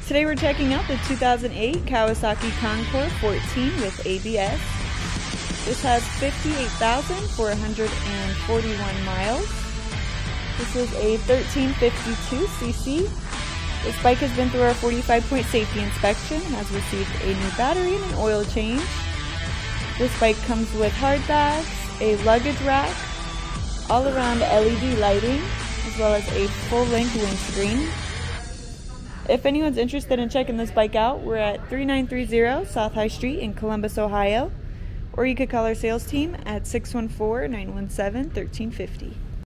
Today we're checking out the 2008 Kawasaki Concour 14 with ABS. This has 58,441 miles. This is a 1352cc. This bike has been through our 45-point safety inspection and has received a new battery and an oil change. This bike comes with hard bags, a luggage rack, all-around LED lighting, as well as a full-length windscreen. If anyone's interested in checking this bike out, we're at 3930 South High Street in Columbus, Ohio, or you could call our sales team at 614-917-1350.